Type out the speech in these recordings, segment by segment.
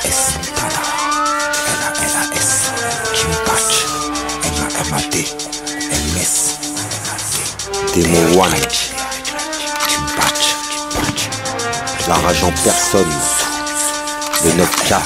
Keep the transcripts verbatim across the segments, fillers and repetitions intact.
S, Tana, L A L A S, Kimbach, M A M A D, M S, Demo One, Kimbach, la rage en personne, le neuf quatre,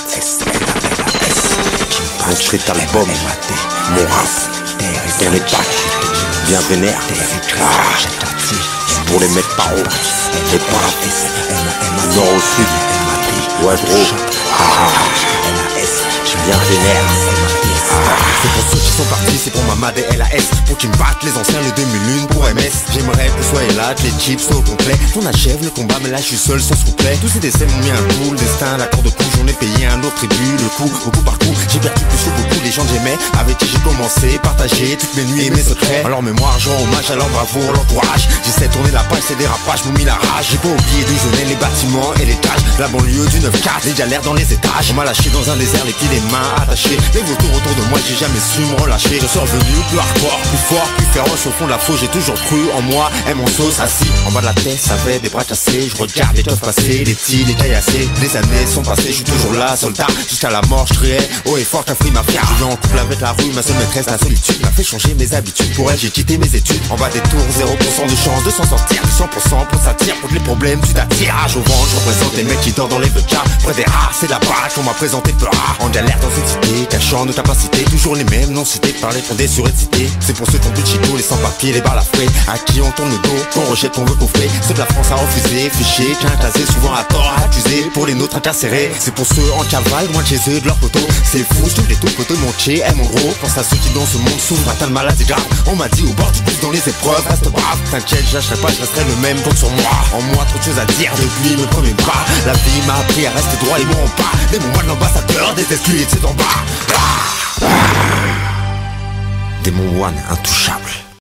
un street album, mon rap, ton épaque, bien vénère, ah, pour les mecs par haut, les pas, nord au sud, ouais gros, ah, bien vénère. C'est pour ceux qui sont partis, c'est pour Mama des L A S. Pour qu'ils me battent les anciens, le deux mille un pour M S. J'aimerais que tu sois là, que les chips soient au complet. On achève le combat, mais là je suis seul sans couplet. Tous ces décès m'ont mis un coup, le destin, l'accord de coup. J'en ai payé un autre tribut, le coup, au coup par coup. J'ai perdu plus que beaucoup les gens que j'aimais, avec qui j'ai commencé, partagé toutes mes nuits et mes secrets. Alors mémoire, genre hommage à leur bravoure, leur courage. J'essaie de tourner la page, c'est des rapages, m'ont mis la rage. J'ai pas oublié d'où je venais, les bâtiments et les tâches. La banlieue du neuf quatre, les galères dans les étages. On m'a lâché dans un désert, les pieds, les mains attachés. Les vautours autour de moi, j'ai jamais su me relâcher. Je suis revenu plus hardcore, plus fort, plus féroce. Au fond de la faux, j'ai toujours cru en moi. Et mon sauce assis en bas de la tête, ça avait des bras cassés. Je regarde les teufs passer, les petits, les caillassés. Les années sont passées, je suis toujours là, soldat. Jusqu'à la mort, je criais haut et fort, t'as ma fière. Je vis en couple avec la rue, ma seule maîtresse, la solitude m'a fait changer mes habitudes. Pour elle, j'ai quitté mes études. En bas des tours, zéro pour cent de chance de s'en sortir. Du cent pour cent pour s'attirer, contre les problèmes, tu t'attires. Au vent, je représente les mecs qui dorment dans les becas. Près des rats, c'est la page qu'on m'a présenté peu rare. En galère dans une cité, cachant nos capacités. Toujours les mêmes, non cités par les fondés sur une cité. C'est pour ceux qui ont plus de chico, les sans-papiers, les balles à fouet. À qui on tourne le dos, qu'on rejette, qu'on veut coffrer. Ceux de la France a refusé, fiché, qu'un classé, souvent à tort, accusé. Pour les nôtres incarcérés, c'est pour ceux en cavale, loin de chez eux, de leur poteau. C'est fou, je les tout poteaux de mon tché, eh mon gros. Pense à ceux qui dans ce monde souffrent, atteint de maladie grave. On m'a dit au bord du bus dans les épreuves, reste brave. T'inquiète, je lâcherai pas, je resterai le même, compte sur moi. En moi, trop de choses à dire depuis le premier pas. La vie m'a appris à rester droit et mon pas. Des moments de l'ambassadeur, des exclus et de ses en bas. Démon One, intouchable.